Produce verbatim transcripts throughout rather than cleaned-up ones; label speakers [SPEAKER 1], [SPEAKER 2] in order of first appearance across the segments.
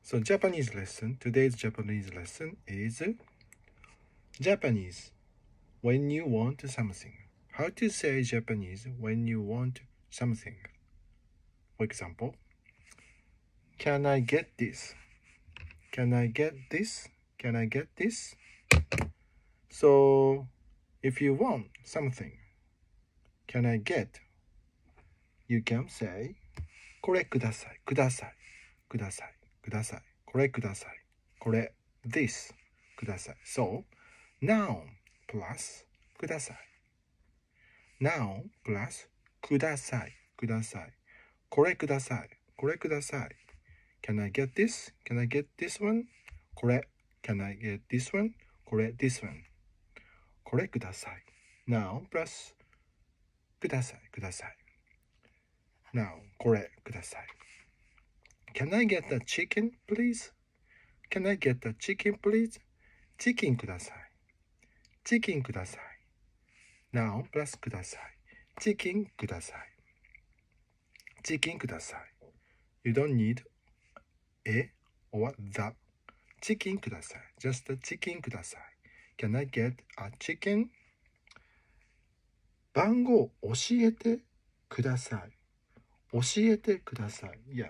[SPEAKER 1] So Japanese lesson, today's Japanese lesson is Japanese when you want something. How to say Japanese when you want something. For example, can I get this? Can I get this? Can I get this? So if you want something, can I get? You can say これください、ください、ください、ください、これください、これ this ください。So noun plus ください。noun plus ください、ください。これください、これください。Can I get this? Can I get this one? これ Can I get this one? これ this one. これください。noun plus ください、ください。Now, これください。Can I get the chicken, please? Can I get the chicken, please? チキンください。チキンください。Now, プラスください。チキンください。チキンください。You don't need a or the. チキンください。Just the チキンください。Can I get a chicken? 番号教えてください。教えてください。Yeah.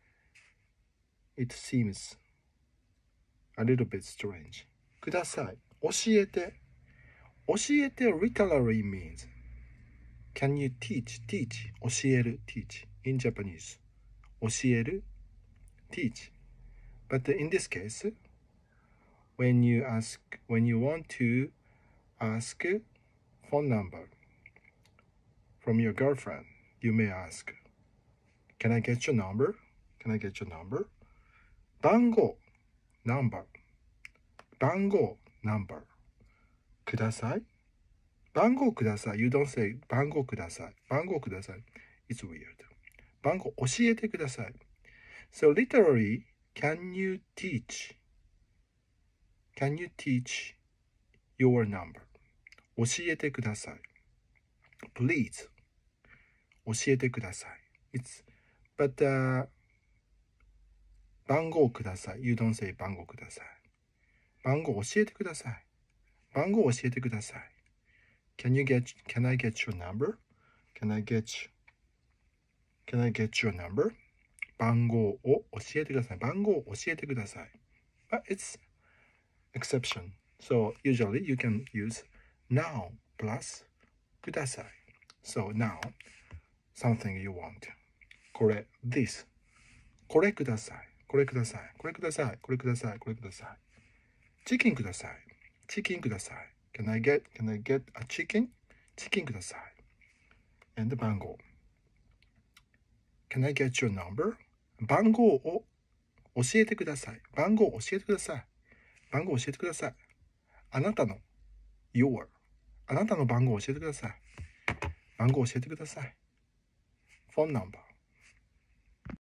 [SPEAKER 1] It seems a little bit strange. ください。教えて。教えて literally means can you teach? Teach. 教える teach. In Japanese. 教える teach. But in this case, when you ask, when you want to ask phone number from your girlfriend, you may ask, Can I get your number? Can I get your number? 番号 number 番号 number ください番号ください You don't say 番号ください番号ください It's weird 番号教えてください So literally, can you teach? Can you teach your number? 教えてください Please 教えてください It's But, uh, 番号ください。You don't say 番号ください。番号教えてください。番号教えてください。Can you get, can I get your number? Can I get, can I get your number? 番号を教えてください。番号を教えてください。But it's exception. So usually you can use now plus ください。So now, something you want. これ this これくださいこれくださいこれくださいこれくださいこれくださいチキンくださいチキンください Can I get Can I get a chicken? チキンください and 番号 Can I get your number? 番号を教えてください番号を教えてください番号を教えてくださいあなたの your あなたの番号を教えてください番号を教えてください phone number